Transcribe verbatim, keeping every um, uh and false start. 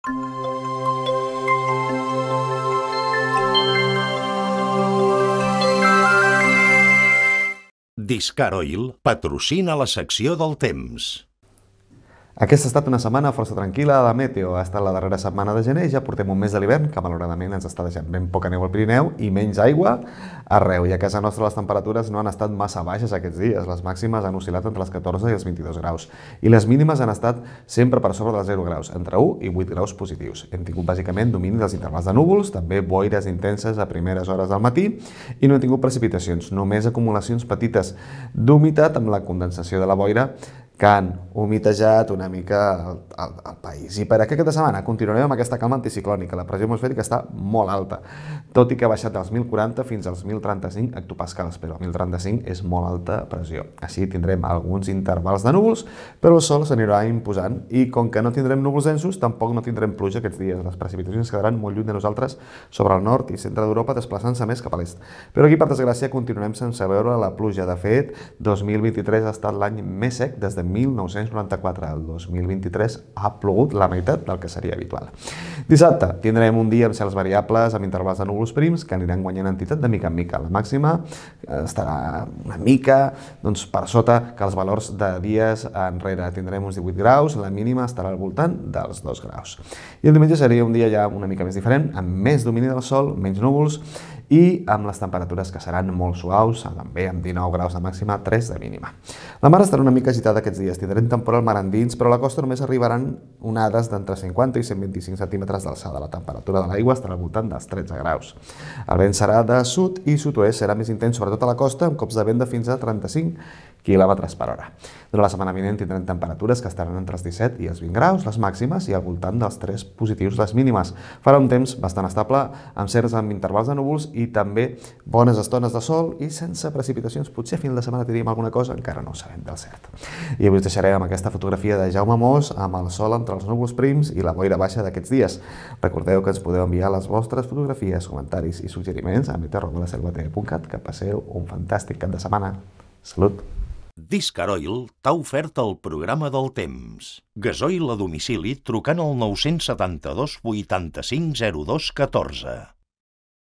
Discar Oil patrocina la secció del temps. Aquesta ha estat una setmana força tranquil·la de meteo. Ha estat la darrera setmana de gener, ja portem un mes de l'hivern, que malauradament ens està deixant ben poca neu al Pirineu i menys aigua arreu. I a casa nostra les temperatures no han estat massa baixes aquests dies. Les màximes han oscil·lat entre els catorze i els vint-i-dos graus. I les mínimes han estat sempre per sobre dels zero graus, entre u i vuit graus positius. Hem tingut bàsicament domini dels intervals de núvols, també boires intenses a primeres hores del matí i no hem tingut precipitacions, només acumulacions petites d'humitat amb la condensació de la boira que han humitejat una mica el, el, el país. I per aquesta setmana continuarem amb aquesta calma anticiclònica. La pressió atmosfèrica està molt alta, tot i que ha baixat dels mil quaranta fins als mil trenta-cinc hectopascals, però el mil trenta-cinc és molt alta pressió. Així tindrem alguns intervals de núvols, però el sol s'anirà imposant i com que no tindrem núvols densos, tampoc no tindrem pluja aquests dies. Les precipitacions quedaran molt lluny de nosaltres sobre el nord i centre d'Europa, desplaçant-se més cap a l'est. Però aquí, per desgràcia, continuarem sense veure la pluja. De fet, dos mil vint-i-tres ha estat l'any més sec des de mil nou-cents noranta-quatre. El dos mil vint-i-tres ha plogut la meitat del que seria habitual. Dissabte tindrem un dia amb cels variables, amb intervals de núvols prims, que aniran guanyant entitat de mica en mica. La màxima estarà una mica doncs, per sota que els valors de dies enrere. Tindrem uns divuit graus, la mínima estarà al voltant dels dos graus. I el diumenge seria un dia ja una mica més diferent, amb més domini del sol, menys núvols, i amb les temperatures que seran molt suaus, també amb dinou graus de màxima, tres de mínima. La mar estarà una mica agitada aquests dies, tindrem temporal mar endins, però a la costa només arribaran onades d'entre cinquanta i cent vint-i-cinc centímetres d'alçada. La temperatura de l'aigua estarà al voltant dels tretze graus. El vent serà de sud i sud-oest, serà més intens sobretot a la costa, amb cops de vent de fins a trenta-cinc quilòmetres per hora. Durant la setmana vinent tindrem temperatures que estaran entre els disset i els vint graus, les màximes, i al voltant dels tres positius les mínimes. Farà un temps bastant estable, amb certs amb intervals de núvols i també bones estones de sol i sense precipitacions. Potser a final de setmana tindríem alguna cosa, encara no ho sabem del cert. I avui us deixarem amb aquesta fotografia de Jaume Mos amb el sol entre els núvols prims i la boira baixa d'aquests dies. Recordeu que ens podeu enviar les vostres fotografies, comentaris i suggeriments a meteor arroba la selva t v punt cat. Que passeu un fantàstic cap de setmana. Salut! Discar Oil t'ha ofert el programa del temps. Gasoil a domicili trucant al nou setanta dos vuitanta-cinc zero dos catorze.